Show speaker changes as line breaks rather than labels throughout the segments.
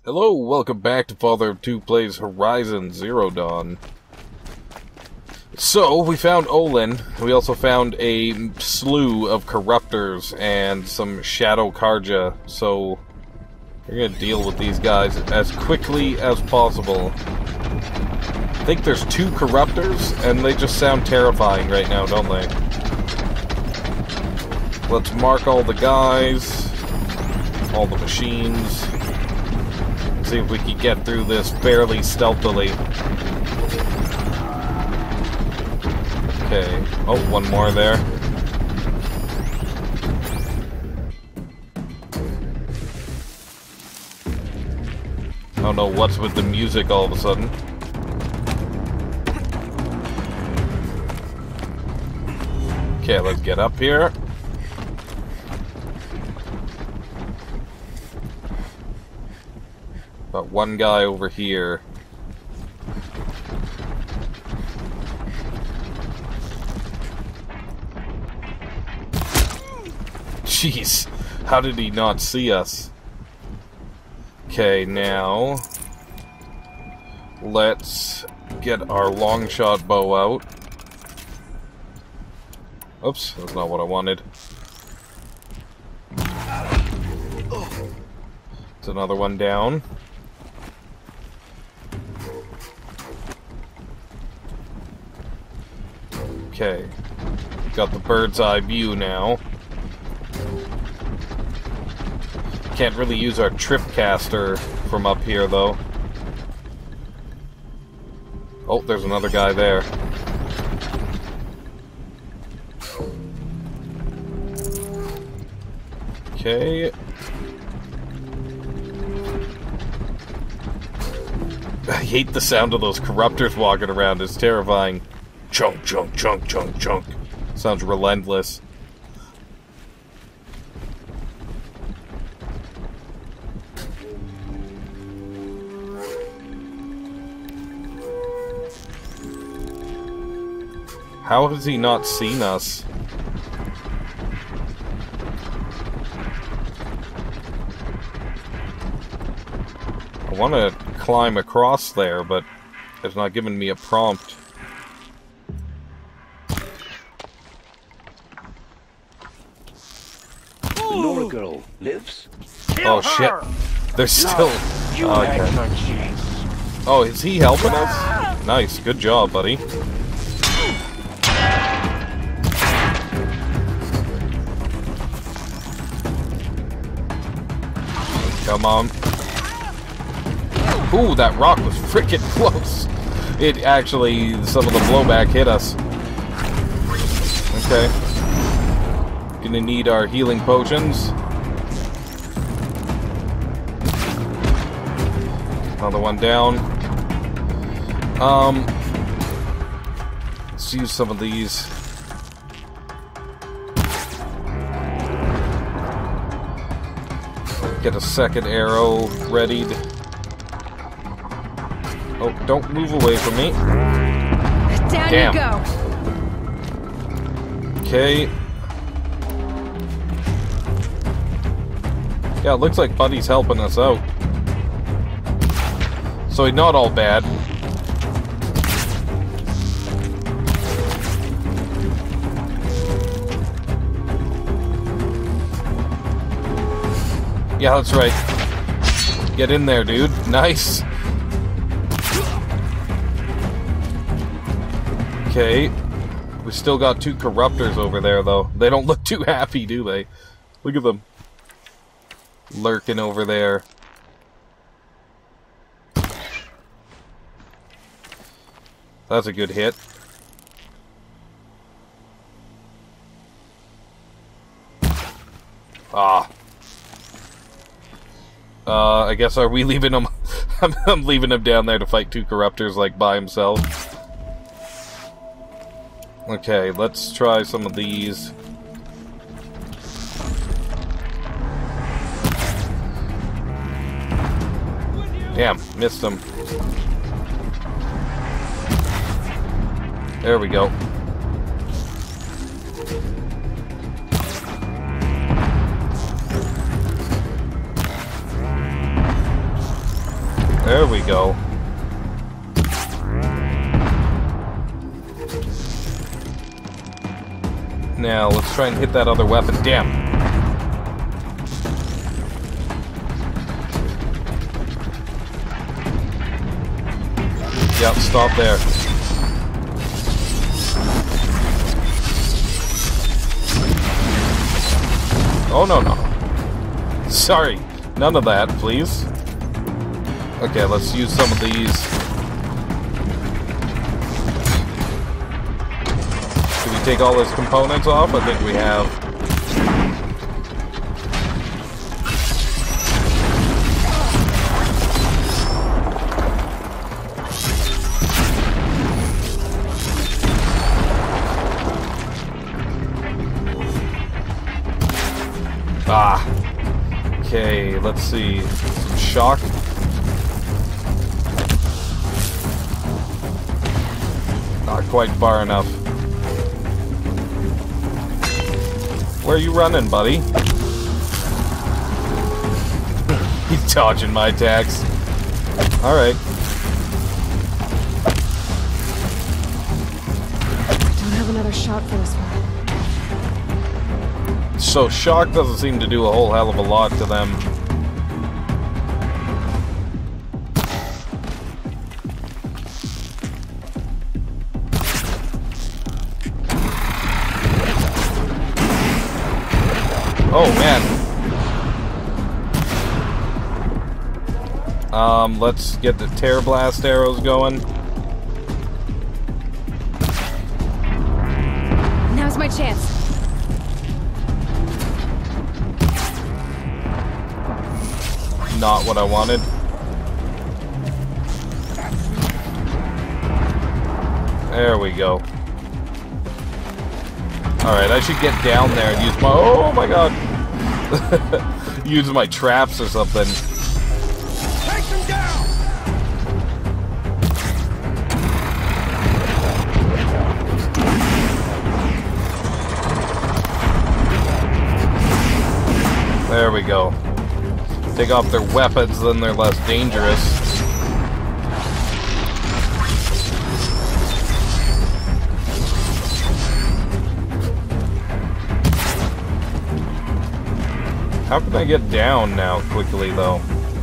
Hello, welcome back to Father of Two Plays Horizon Zero Dawn. So, we found Olin. We also found a slew of corruptors and some shadow Karja. So, we're gonna deal with these guys as quickly as possible. I think there's 2 corruptors, and they just sound terrifying right now, don't they? Let's mark all the guys, all the machines. See if we can get through this fairly stealthily. Okay. Oh, one more there. I don't know what's with the music all of a sudden. Okay, let's get up here. Got one guy over here. Jeez, how did he not see us? Okay, now let's get our long shot bow out. Oops, that's not what I wanted. It's another one down. Okay, got the bird's eye view now. Can't really use our trip caster from up here though. Oh, there's another guy there. Okay. I hate the sound of those corruptors walking around, it's terrifying. Chunk, chunk, chunk, chunk, chunk. Sounds relentless. How has he not seen us? I want to climb across there, but it's not giving me a prompt.
Nora girl lives.
Oh shit! There's still. Oh, okay. Oh, is he helping us? Nice, good job, buddy. Come on. Ooh, that rock was freaking close. It actually, some of the blowback hit us. Okay. Gonna need our healing potions. Another one down. Let's use some of these. Get a second arrow readied. Oh, don't move away from me.
Down
Damn.
you go.
Okay. Yeah, it looks like Buddy's helping us out. So he's not all bad. Yeah, that's right. Get in there, dude. Nice. Okay. We still got 2 corruptors over there, though. They don't look too happy, do they? Look at them. Lurking over there. That's a good hit. Ah. I guess are we leaving him? I'm leaving him down there to fight 2 corruptors like by himself. Okay, let's try some of these. Damn, missed him. There we go. There we go. Now, let's try and hit that other weapon. Damn. Yep, stop there. Oh, no, no. Sorry. None of that, please. Okay, let's use some of these. Should we take all those components off? I think we have. Ah. Okay, let's see. Some shock. Not quite far enough. Where are you running, buddy? He's dodging my attacks. Alright.
Don't have another shot for this one.
So shock doesn't seem to do a whole hell of a lot to them. Oh man. Let's get the tear blast arrows going.
Now's my chance.
Not what I wanted. There we go. Alright, I should get down there and use my... Oh my god! Use my traps or something.
Take them down!
There we go. Take off their weapons, then they're less dangerous. How can I get down now quickly, though?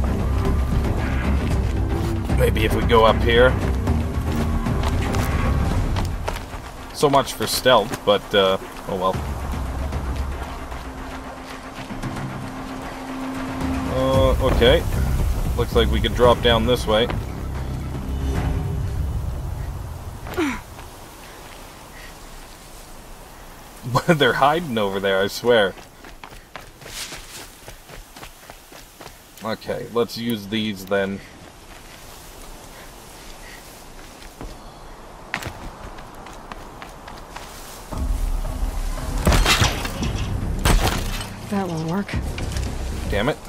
Maybe if we go up here. So much for stealth, but, oh well. Okay. Looks like we could drop down this way. They're hiding over there, I swear. Okay, let's use these then.
That won't work.
Damn it.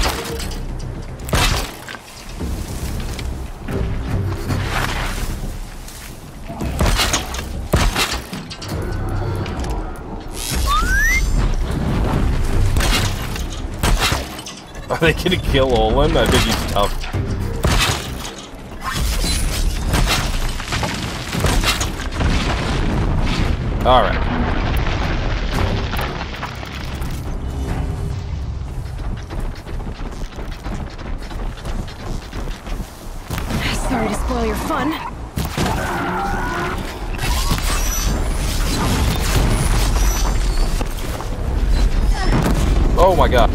Are they gonna kill Olin? I think he's tough. Alright.
Sorry to spoil your fun.
Oh my god.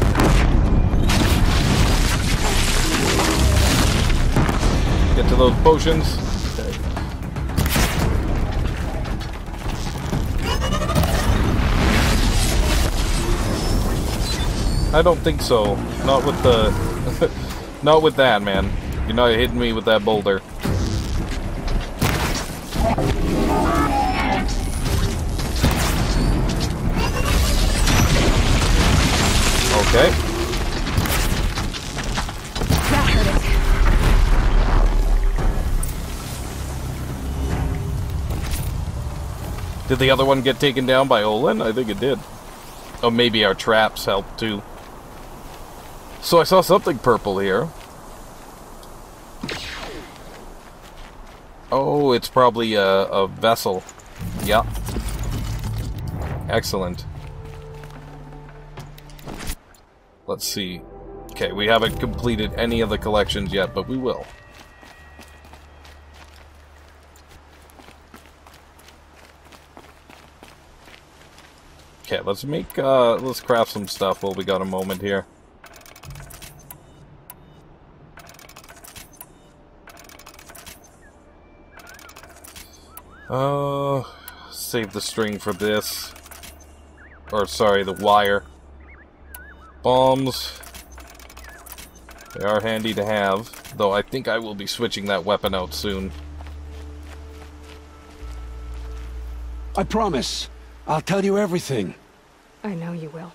Get to those potions. Okay. I don't think so. Not with the... not with that, man. You're not hitting me with that boulder. Okay.
That hurt it.
Did the other one get taken down by Olin? I think it did. Oh, maybe our traps helped too. So I saw something purple here. Oh, it's probably a vessel. Yep. Excellent. Let's see. Okay, we haven't completed any of the collections yet, but we will. Okay, let's craft some stuff while we got a moment here. Save the string for this. Or, sorry, the wire. Bombs. They are handy to have, though I think I will be switching that weapon out soon.
I promise. I'll tell you everything.
I know you will.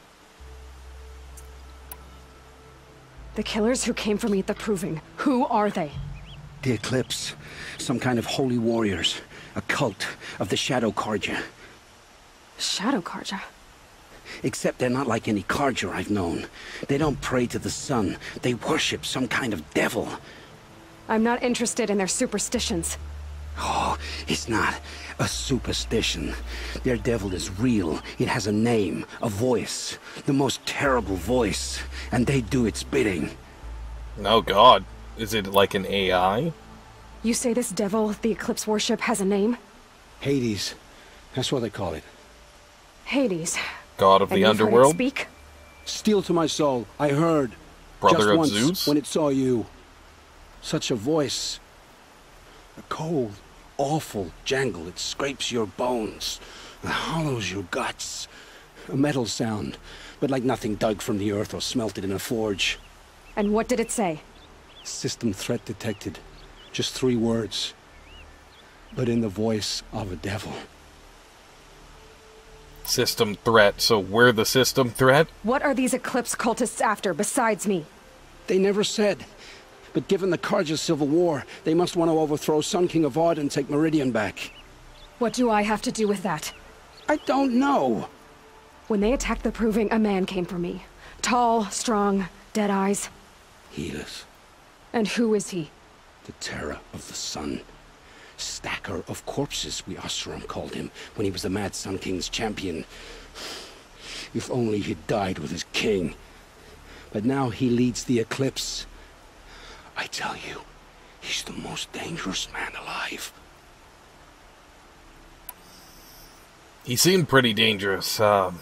The killers who came for me at the Proving, who are they?
The Eclipse. Some kind of holy warriors. A cult of the Shadow Carja.
Shadow Carja?
Except they're not like any Carja I've known. They don't pray to the sun. They worship some kind of devil.
I'm not interested in their superstitions.
Oh, it's not a superstition. Their devil is real. It has a name, a voice. The most terrible voice. And they do its bidding.
Oh god. Is it like an AI?
You say this devil the Eclipse worship has a name?
Hades. That's what they call it.
Hades.
God of the underworld?
Speak?
Steel to my soul, I heard.
Brother
just
of
once,
Zeus?
when it saw you. Such a voice. A cold, awful jangle. It scrapes your bones. It hollows your guts. A metal sound, but like nothing dug from the earth or smelted in a forge.
And what did it say?
System threat detected. Just 3 words. But in the voice of a devil.
System threat, so we're the system threat?
What are these Eclipse cultists after, besides me?
They never said. But given the Carja civil war, they must want to overthrow Sun King Avad and take Meridian back.
What do I have to do with that?
I don't know.
When they attacked the Proving, a man came for me. Tall, strong, dead eyes.
Healers.
And who is he?
The terror of the sun. Stacker of corpses, we Oseram called him, when he was the Mad Sun King's champion. If only he'd died with his king. But now he leads the Eclipse. I tell you, he's the most dangerous man alive.
He seemed pretty dangerous.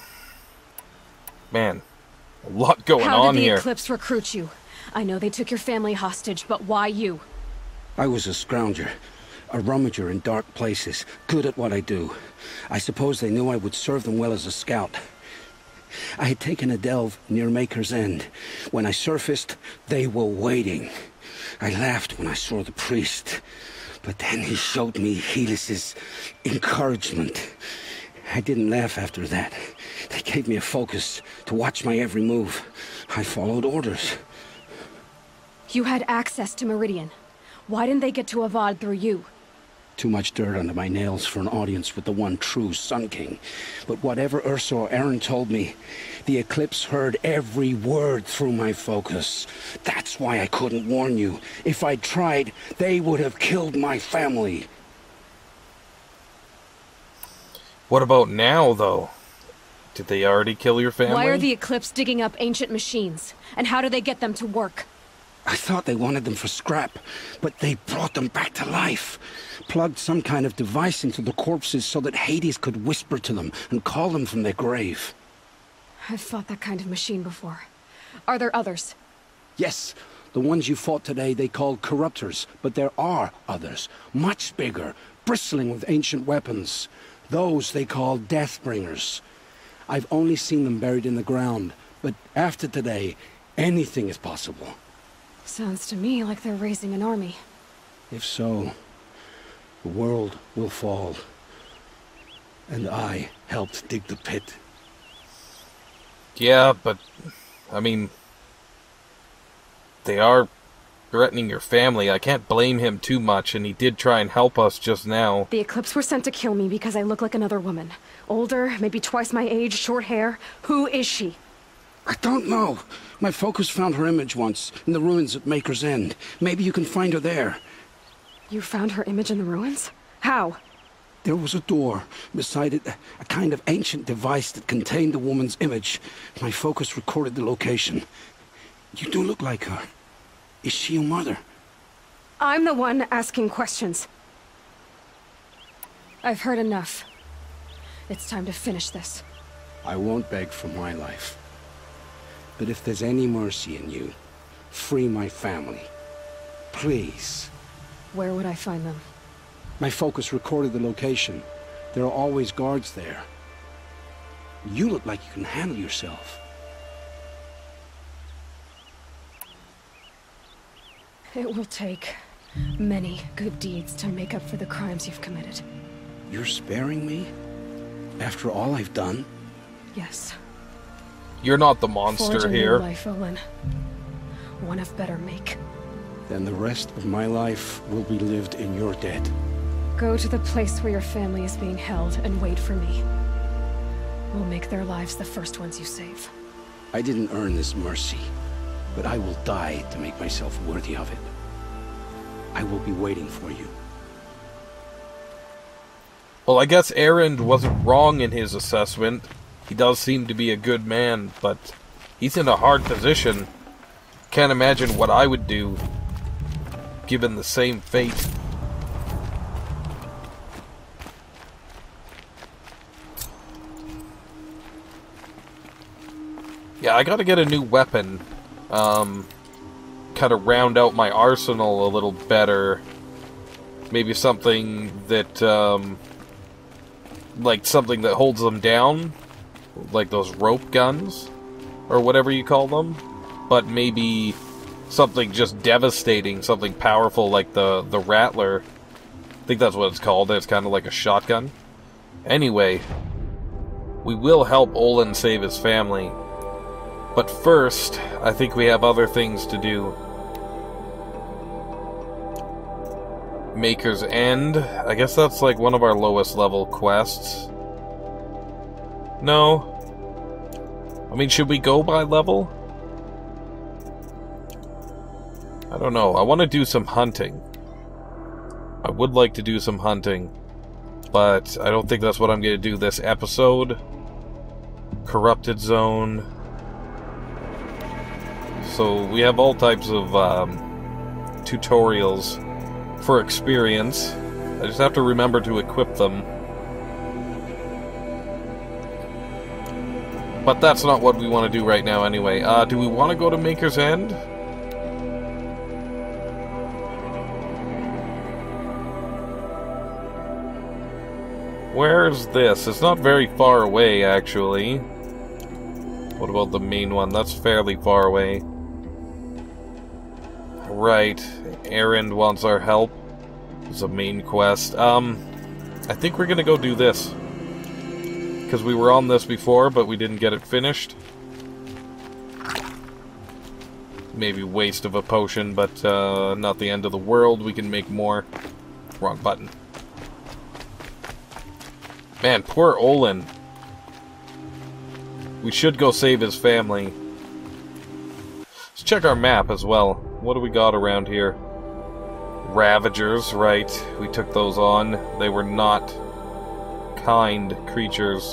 Man, a lot going
How
on
did the
here.
Eclipse recruit you? I know they took your family hostage, but why you?
I was a scrounger, a rummager in dark places, good at what I do. I suppose they knew I would serve them well as a scout. I had taken a delve near Maker's End. When I surfaced, they were waiting. I laughed when I saw the priest, but then he showed me Helis's encouragement. I didn't laugh after that. They gave me a focus to watch my every move. I followed orders.
You had access to Meridian. Why didn't they get to Avad through you?
Too much dirt under my nails for an audience with the one true Sun King. But whatever Ersa or Aaron told me, the Eclipse heard every word through my focus. That's why I couldn't warn you. If I'd tried, they would have killed my family.
What about now, though? Did they already kill your family?
Why are the Eclipse digging up ancient machines? And how do they get them to work?
I thought they wanted them for scrap, but they brought them back to life. Plugged some kind of device into the corpses so that Hades could whisper to them and call them from their grave.
I've fought that kind of machine before. Are there others?
Yes, the ones you fought today they called corruptors, but there are others, much bigger, bristling with ancient weapons. Those they call Deathbringers. I've only seen them buried in the ground, but after today, anything is possible.
Sounds to me like they're raising an army.
If so, the world will fall. And I helped dig the pit.
Yeah, but, I mean, they are threatening your family. I can't blame him too much, and he did try and help us just now.
The Eclipse were sent to kill me because I look like another woman. Older, maybe twice my age, short hair. Who is she?
I don't know. My focus found her image once, in the ruins at Maker's End. Maybe you can find her there.
You found her image in the ruins? How?
There was a door. Beside it, a kind of ancient device that contained the woman's image. My focus recorded the location. You do look like her. Is she your mother?
I'm the one asking questions. I've heard enough. It's time to finish this.
I won't beg for my life. But if there's any mercy in you, free my family. Please.
Where would I find them?
My focus recorded the location. There are always guards there. You look like you can handle yourself.
It will take many good deeds to make up for the crimes you've committed.
You're sparing me? After all I've done?
Yes.
You're not the
Forge
monster
a
here.
new life, Olin. One of better make.
Then the rest of my life will be lived in your debt.
Go to the place where your family is being held and wait for me. We'll make their lives the first ones you save.
I didn't earn this mercy, but I will die to make myself worthy of it. I will be waiting for you.
Well, I guess Erend wasn't wrong in his assessment. He does seem to be a good man, but he's in a hard position. Can't imagine what I would do, given the same fate. Yeah, I gotta get a new weapon. Kind of round out my arsenal a little better. Maybe something that, like something that holds them down. Like those rope guns. Or whatever you call them. But maybe something just devastating, something powerful like the Rattler. I think that's what it's called. It's kind of like a shotgun. Anyway, we will help Olin save his family. But first, I think we have other things to do. Maker's End. I guess that's like one of our lowest level quests. No. I mean, should we go by level? I don't know. I want to do some hunting. I would like to do some hunting. But I don't think that's what I'm going to do this episode. Corrupted Zone. So we have all types of tutorials for experience. I just have to remember to equip them. But that's not what we want to do right now anyway. Do we want to go to Maker's End? Where's this? It's not very far away, actually. What about the main one? That's fairly far away. Right. Erend wants our help. It's a main quest. I think we're gonna go do this. Because we were on this before, but we didn't get it finished. Maybe waste of a potion, but not the end of the world. We can make more. Wrong button. Man, poor Olin. We should go save his family. Let's check our map as well. What do we got around here? Ravagers, right. We took those on. They were not kind creatures.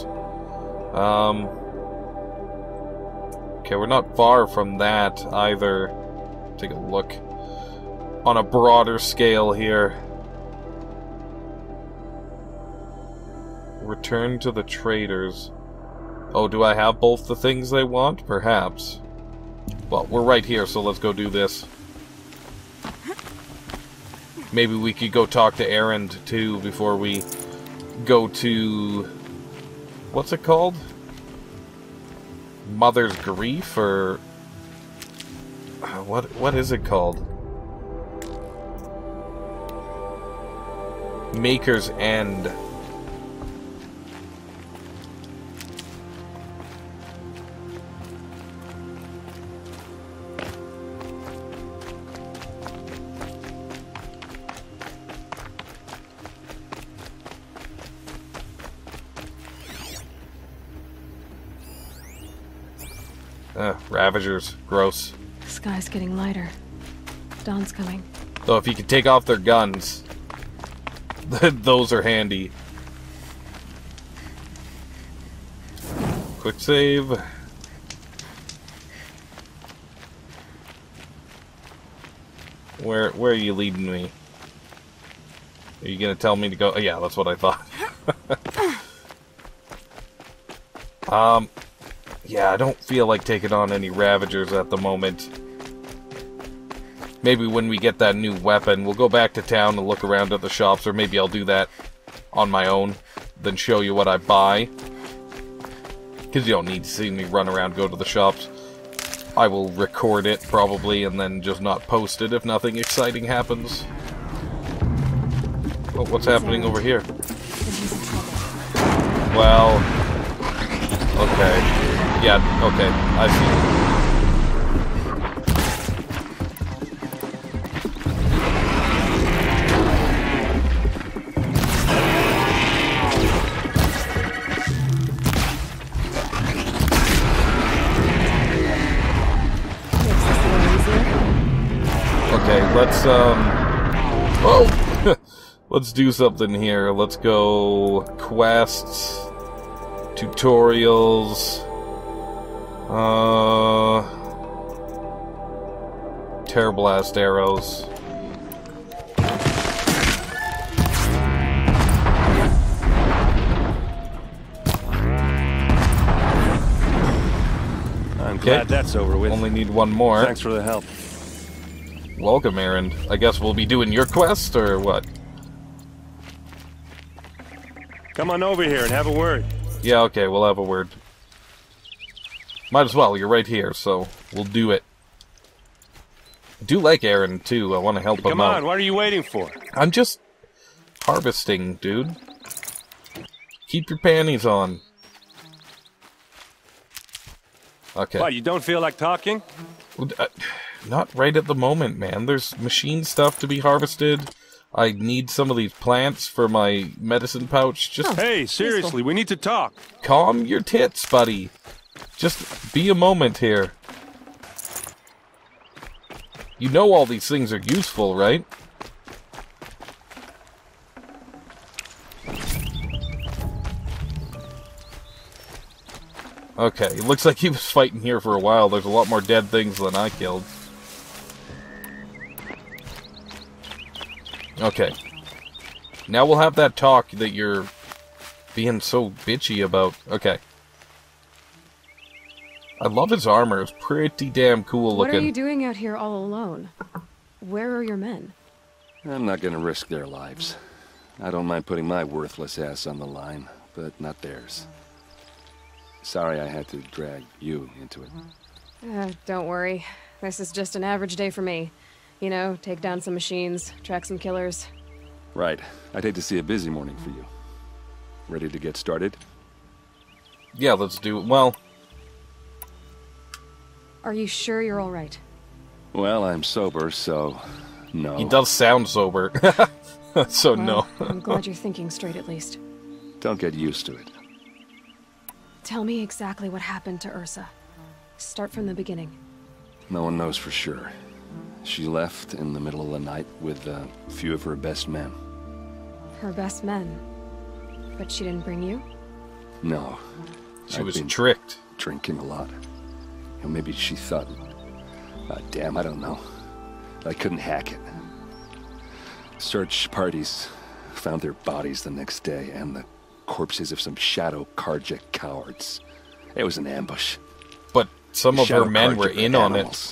Okay, we're not far from that either. Take a look on a broader scale here. Return to the traders. Oh, do I have both the things they want? Perhaps. Well, we're right here, so let's go do this. Maybe we could go talk to Erend, too, before we go to... What's it called? Mother's Grief, or... What is it called? Maker's End. Ravagers. Gross.
The sky's getting lighter. Dawn's coming.
Though if you could take off their guns, Those are handy. Quick save. Where are you leading me? Are you gonna tell me to go? Oh, yeah, that's what I thought. Yeah, I don't feel like taking on any Ravagers at the moment. Maybe when we get that new weapon, we'll go back to town and look around at the shops, or maybe I'll do that on my own, then show you what I buy. Because you don't need to see me run around, go to the shops. I will record it, probably, and then just not post it if nothing exciting happens. Oh, what's happening over here? Well... okay. Yeah, okay. I see. Let's, oh! Let's do something here. Let's go quests, tutorials, Terror Blast arrows.
I'm glad that's over with.
Only need one more.
Thanks for the help.
Welcome, Aaron. I guess we'll be doing your quest, or what?
Come on over here and have a word.
Yeah, okay, we'll have a word. Might as well, you're right here, so we'll do it. I do like Aaron, too. I want to help him out.
Come on, what are you waiting for?
I'm just harvesting, dude. Keep your panties on. Okay.
What, you don't feel like talking?
Not right at the moment, man. There's machine stuff to be harvested. I need some of these plants for my medicine pouch. Just
hey, seriously, we need to talk.
Calm your tits, buddy. Just be a moment here. You know all these things are useful, right? Okay, it looks like he was fighting here for a while. There's a lot more dead things than I killed. Okay. Now we'll have that talk that you're being so bitchy about. Okay. I love his armor. It's pretty damn cool looking.
What are you doing out here all alone? Where are your men?
I'm not gonna risk their lives. I don't mind putting my worthless ass on the line, but not theirs. Sorry I had to drag you into it.
Don't worry. This is just an average day for me. You know, take down some machines, track some killers.
Right. I'd hate to see a busy morning for you. Ready to get started?
Yeah, let's do it. Well...
Are you sure you're all right?
Well, I'm sober, so... no.
He does sound sober. So
well,
no.
I'm glad you're thinking straight at least.
Don't get used to it.
Tell me exactly what happened to Ersa. Start from the beginning.
No one knows for sure. She left in the middle of the night with a few of her best men.
Her best men? But she didn't bring you?
No.
She was tricked.
Drinking a lot. You know, maybe she thought... damn, I don't know. I couldn't hack it. Search parties found their bodies the next day, and the corpses of some Shadow Karja cowards. It was an ambush.
But some of her men were in on it.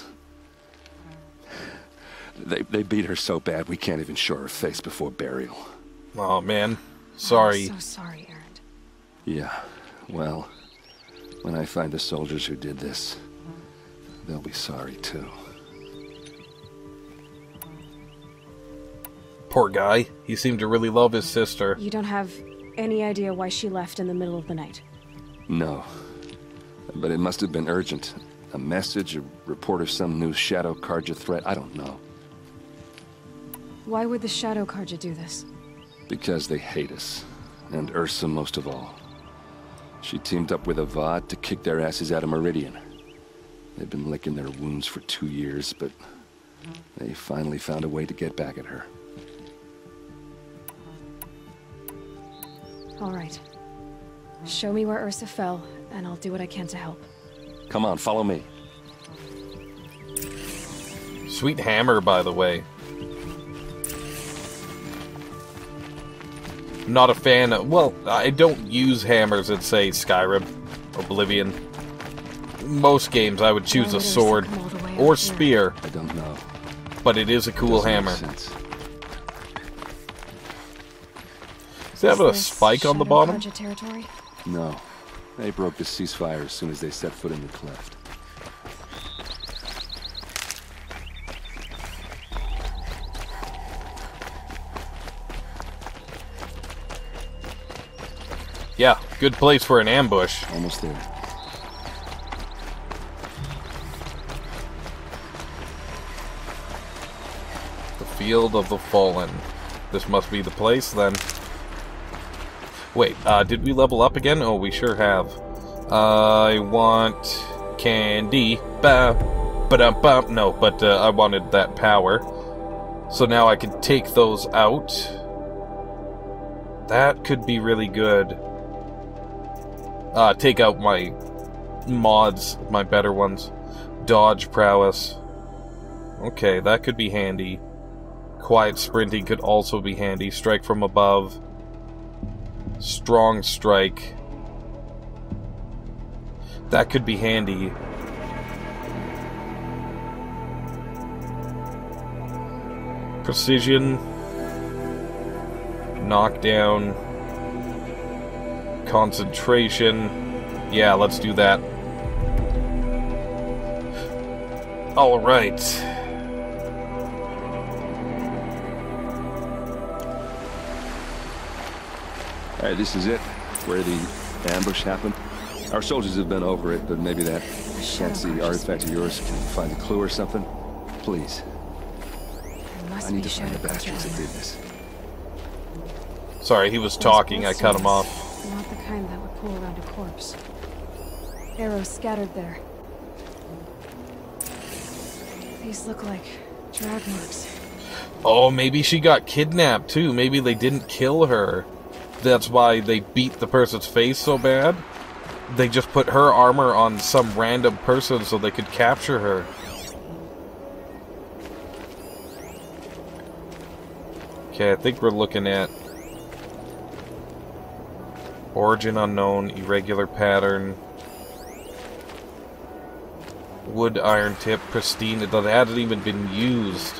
They beat her so bad we can't even show her face before burial.
Oh man, sorry.
I'm so sorry, Aaron.
Yeah, well, when I find the soldiers who did this, they'll be sorry too.
Poor guy. He seemed to really love his sister.
You don't have any idea why she left in the middle of the night?
No, but it must have been urgent. A message, a report of some new Shadow Karja threat, I don't know.
Why would the Shadow Karja do this?
Because they hate us, and Ersa most of all. She teamed up with Avad to kick their asses out of Meridian. They've been licking their wounds for 2 years, but they finally found a way to get back at her.
All right. Show me where Ersa fell, and I'll do what I can to help.
Come on, follow me.
Sweet hammer, by the way. Not a fan of... Well, I don't use hammers in, say, Skyrim, Oblivion. Most games I would choose a sword or spear.
I don't know.
But it is a cool hammer.
Does
it have a spike on the bottom?
Territory?
No. They broke the ceasefire as soon as they set foot in the cleft.
Yeah, good place for an ambush.
Almost there.
The Field of the Fallen. This must be the place, then. Wait, did we level up again? Oh, we sure have. I want candy. Ba-dum-bum. No, but I wanted that power. So now I can take those out. That could be really good. Take out my mods, my better ones. Dodge prowess. Okay, that could be handy. Quiet sprinting could also be handy. Strike from above. Strong strike. That could be handy. Precision. Knockdown. Concentration. Yeah, let's do that. Alright.
Alright, this is it. Where the ambush happened. Our soldiers have been over it, but maybe that fancy artifact of yours can find a clue or something. Please. I need to find the bastards that did this.
Sorry, he was talking. I cut him off.
Not the kind that would pull around a corpse. Arrows scattered there. These look like drag marks.
Oh, maybe she got kidnapped too. Maybe they didn't kill her. That's why they beat the person's face so bad. They just put her armor on some random person so they could capture her. Okay, I think we're looking at origin unknown, irregular pattern, wood iron tip, pristine. It hasn't even been used.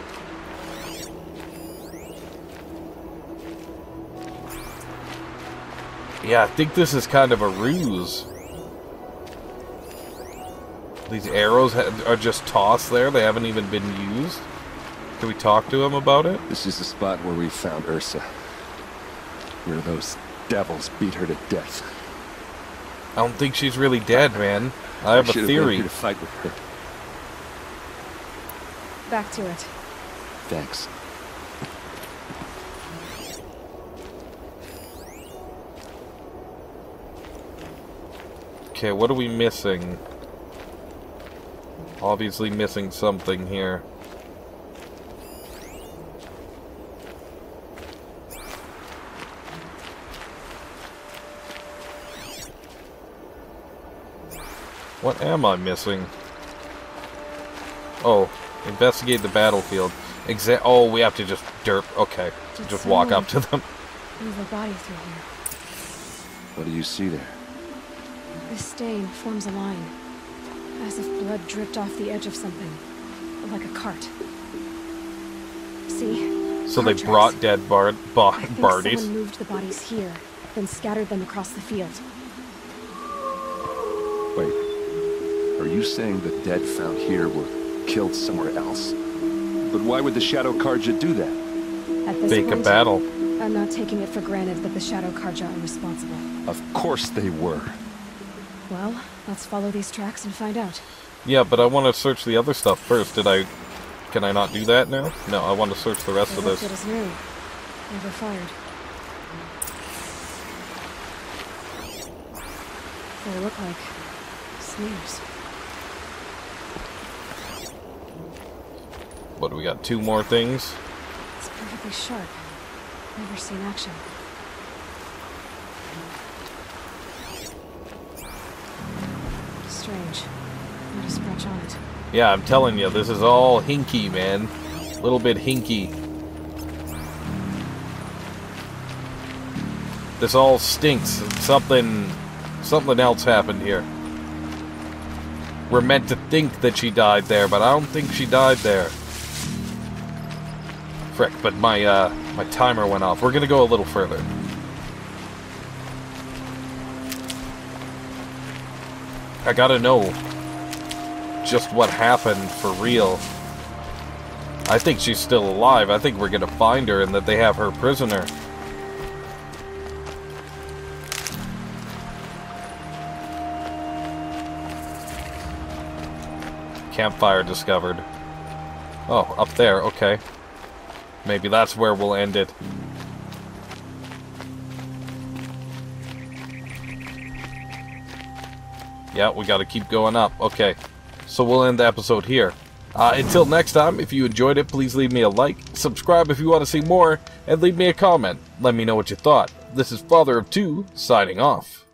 Yeah, I think this is kind of a ruse. These arrows are just tossed there. They haven't even been used. Can we talk to him about it?
This is the spot where we found Ersa. Where those devils beat her to death.
I don't think she's really dead, man. I have a
should
theory.
Have been here to fight with her.
Back to it.
Thanks.
Okay, what are we missing? Obviously missing something here. What am I missing? Oh, investigate the battlefield. Oh, we have to just derp. Okay, just walk up to them.
Move a body through here.
What do you see there?
This stain forms a line, as if blood dripped off the edge of something, like a cart. See?
So they brought dead bodies.
Someone moved the bodies here, then scattered them across the field.
Wait, are you saying the dead found here were killed somewhere else? But why would the Shadow Karja do that?
At this
Fake a
point,
battle.
I'm not taking it for granted that the Shadow Karja are responsible.
Of course they were.
Well, let's follow these tracks and find out.
Yeah, but I want to search the other stuff first. Can I not do that now? No, I want to search the rest of this.
It is new. Never fired. They look like snares.
What do we got? 2 more things?
It's perfectly sharp. Never seen action. strange. Where to scratch on it?
Yeah, I'm telling you, this is all hinky, man. A little bit hinky. This all stinks. Something else happened here. We're meant to think that she died there, but I don't think she died there. Frick, but my timer went off. We're gonna go a little further. I gotta know just what happened for real. I think she's still alive. I think we're gonna find her and that they have her prisoner. Campfire discovered. Oh, up there, okay. Maybe that's where we'll end it. Yeah, we gotta keep going up. Okay. So we'll end the episode here. Until next time, if you enjoyed it, please leave me a like, subscribe if you want to see more, and leave me a comment. Let me know what you thought. This is Father of Two, signing off.